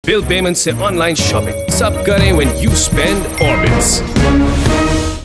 Bill payment से online shopping सब करें when you spend Orbitz.